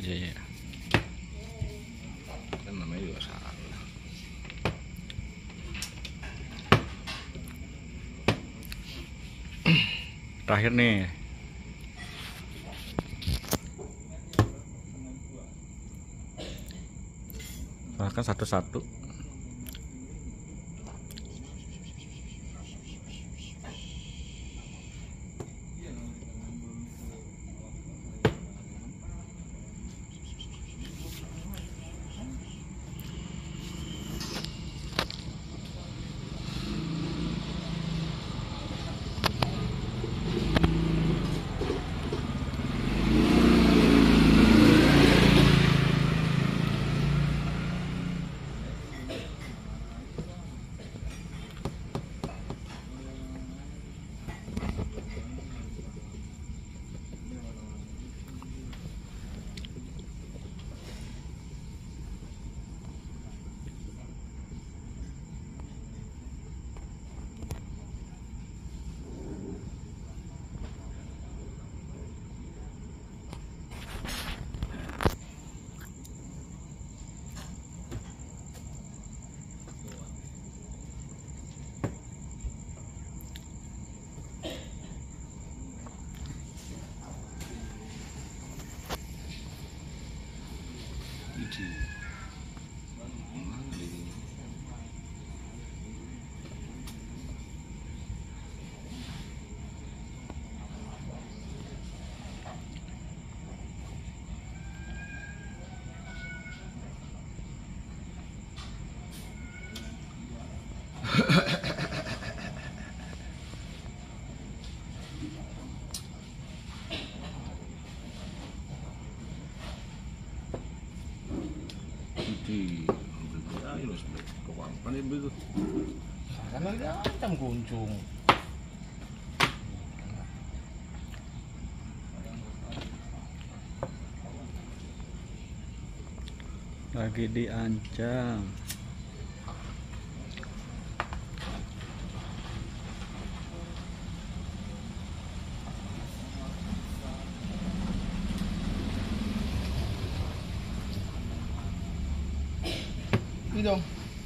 Iya. Kan namanya juga salah. Terakhir nih. Bahkan satu-satu. Karena dia macam kuncung. Lagi diancam. Ini dong.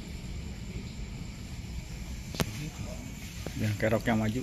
Yang keroknya maju.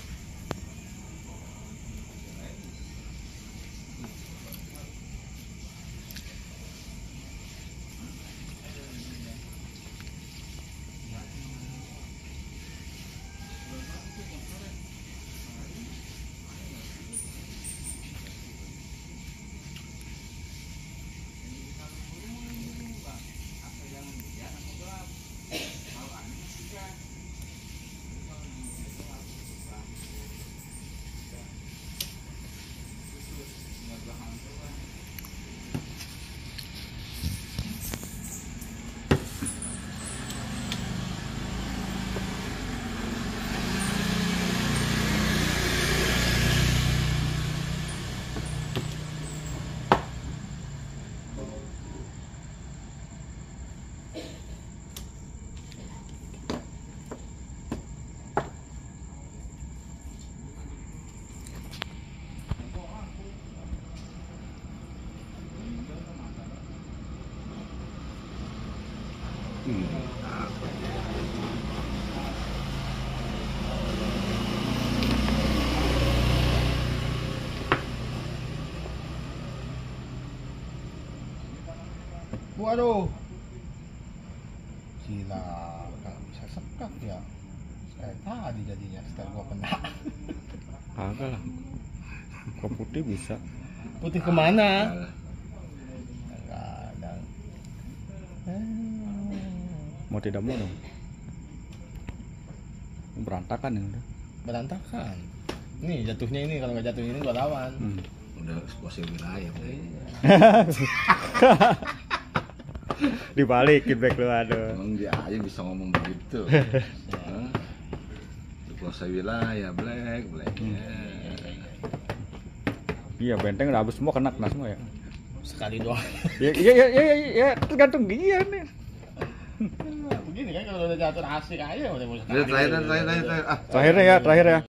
Waduh, gila, nggak bisa sekat ya. Kayak tadi jadinya setelah gua kena. Agak lah. Kok putih bisa. Putih kemana? Nggak ada. Mau tidak mau dong. Berantakan ya udah. Berantakan. Nih jatuhnya ini, kalau nggak jatuh ini gua lawan. Udah kuasai wilayah. Dibalikin back lu, aduh. Emang dia aja bisa ngomong begitu. Kuasai wilayah, black. Iya, benteng udah habis semua, kena semua ya. Sekali doang. Ya, tergantung dia nih. Begini kan kalau udah jatuh asik aja udah Terakhir. Terakhir ya.